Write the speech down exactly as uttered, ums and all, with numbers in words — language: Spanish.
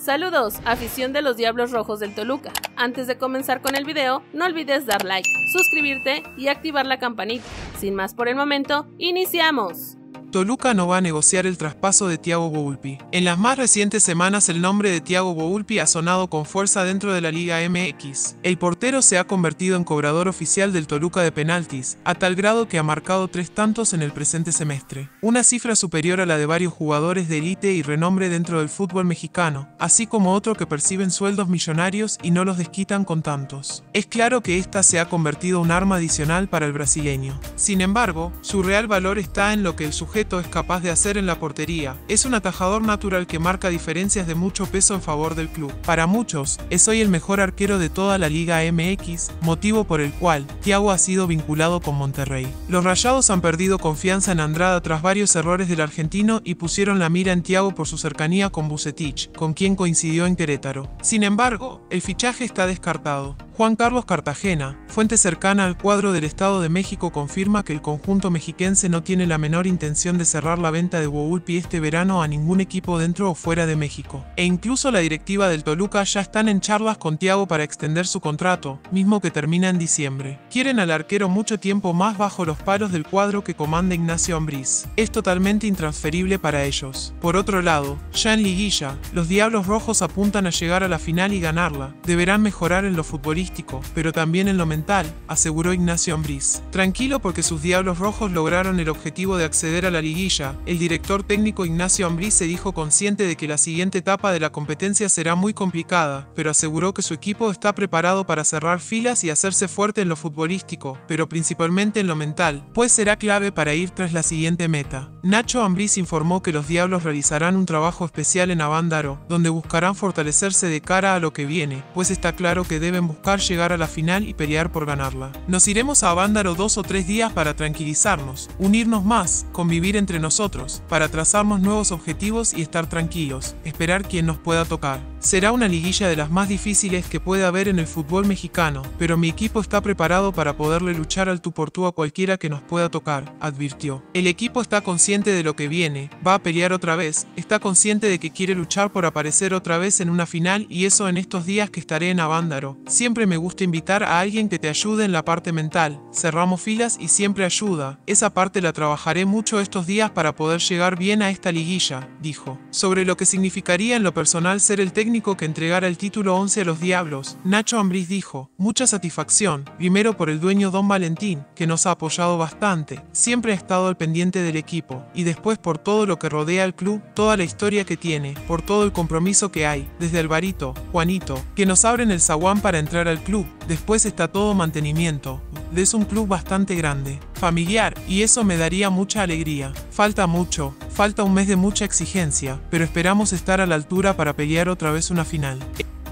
Saludos, afición de los Diablos Rojos del Toluca. Antes de comenzar con el video, no olvides dar like, suscribirte y activar la campanita. Sin más por el momento, ¡iniciamos! Toluca no va a negociar el traspaso de Thiago Volpi. En las más recientes semanas el nombre de Thiago Volpi ha sonado con fuerza dentro de la Liga M X. El portero se ha convertido en cobrador oficial del Toluca de penaltis, a tal grado que ha marcado tres tantos en el presente semestre. Una cifra superior a la de varios jugadores de élite y renombre dentro del fútbol mexicano, así como otro que perciben sueldos millonarios y no los desquitan con tantos. Es claro que esta se ha convertido en un arma adicional para el brasileño. Sin embargo, su real valor está en lo que el sujeto es capaz de hacer en la portería. Es un atajador natural que marca diferencias de mucho peso en favor del club. Para muchos, es hoy el mejor arquero de toda la Liga M X, motivo por el cual Thiago ha sido vinculado con Monterrey. Los Rayados han perdido confianza en Andrada tras varios errores del argentino y pusieron la mira en Thiago por su cercanía con Vucetich, con quien coincidió en Querétaro. Sin embargo, el fichaje está descartado. Juan Carlos Cartagena, fuente cercana al cuadro del Estado de México, confirma que el conjunto mexiquense no tiene la menor intención de cerrar la venta de Volpi este verano a ningún equipo dentro o fuera de México. E incluso la directiva del Toluca ya están en charlas con Thiago para extender su contrato, mismo que termina en diciembre. Quieren al arquero mucho tiempo más bajo los palos del cuadro que comanda Ignacio Ambriz. Es totalmente intransferible para ellos. Por otro lado, ya en liguilla, los Diablos Rojos apuntan a llegar a la final y ganarla. Deberán mejorar en lo futbolístico, pero también en lo mental, aseguró Ignacio Ambriz. Tranquilo porque sus Diablos Rojos lograron el objetivo de acceder a la liguilla. El director técnico Ignacio Ambriz se dijo consciente de que la siguiente etapa de la competencia será muy complicada, pero aseguró que su equipo está preparado para cerrar filas y hacerse fuerte en lo futbolístico, pero principalmente en lo mental, pues será clave para ir tras la siguiente meta. Nacho Ambriz informó que los Diablos realizarán un trabajo especial en Avándaro, donde buscarán fortalecerse de cara a lo que viene, pues está claro que deben buscar llegar a la final y pelear por ganarla. Nos iremos a Avándaro dos o tres días para tranquilizarnos, unirnos más, convivir entre nosotros, para trazarnos nuevos objetivos y estar tranquilos, esperar quien nos pueda tocar. Será una liguilla de las más difíciles que puede haber en el fútbol mexicano, pero mi equipo está preparado para poderle luchar al tú por tú a cualquiera que nos pueda tocar, advirtió. El equipo está consciente de lo que viene, va a pelear otra vez, está consciente de que quiere luchar por aparecer otra vez en una final, y eso en estos días que estaré en Avándaro. Siempre me gusta invitar a alguien que te ayude en la parte mental, cerramos filas y siempre ayuda, esa parte la trabajaré mucho estos días para poder llegar bien a esta liguilla, dijo. Sobre lo que significaría en lo personal ser el técnico que entregara el título once a los Diablos, Nacho Ambriz dijo: mucha satisfacción, primero por el dueño Don Valentín, que nos ha apoyado bastante, siempre ha estado al pendiente del equipo, y después por todo lo que rodea al club, toda la historia que tiene, por todo el compromiso que hay, desde Alvarito, Juanito, que nos abren el zaguán para entrar al club, después está todo mantenimiento. Es un club bastante grande, familiar, y eso me daría mucha alegría. Falta mucho, falta un mes de mucha exigencia, pero esperamos estar a la altura para pelear otra vez una final.